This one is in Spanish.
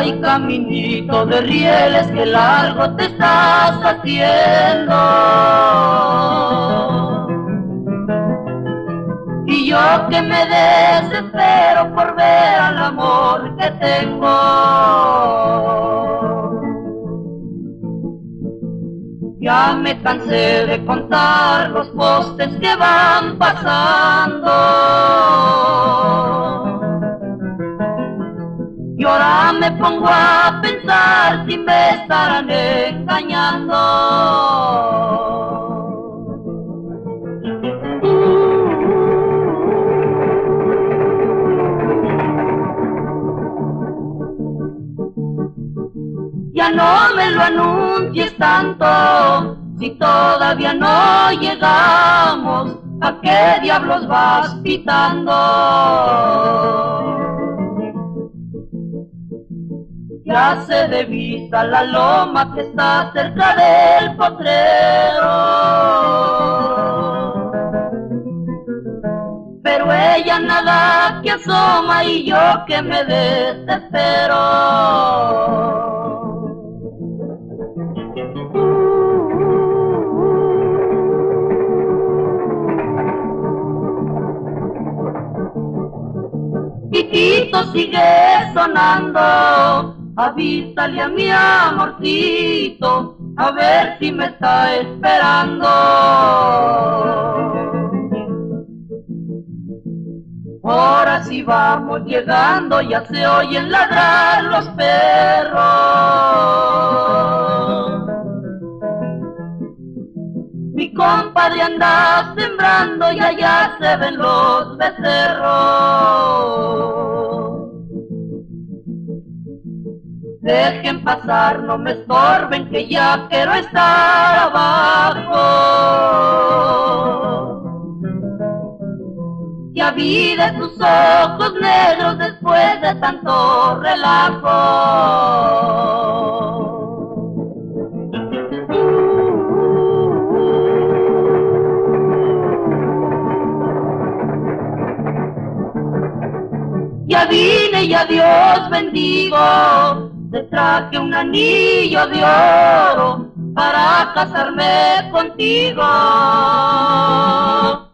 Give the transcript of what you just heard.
Ay, caminito de rieles, que largo te estás haciendo. Y yo que me desespero por ver al amor que tengo. Ya me cansé de contar los postes que van pasando. Y ahora me pongo a pensar si me estarán engañando. Ya no me lo anuncies tanto, si todavía no llegamos, ¿a qué diablos vas pitando? Ya se de vista la loma que está cerca del potrero, pero ella nada que asoma y yo que me desespero. Pitito sigue sonando, avísale a mi amorcito, a ver si me está esperando. Ahora sí vamos llegando, ya se oyen ladrar los perros. Mi compadre anda sembrando y allá se ven los becerros. Dejen pasar, no me estorben, que ya quiero estar abajo. Ya vi de tus ojos negros después de tanto relajo. Ya vine y a Dios bendigo, te traje un anillo de oro para casarme contigo.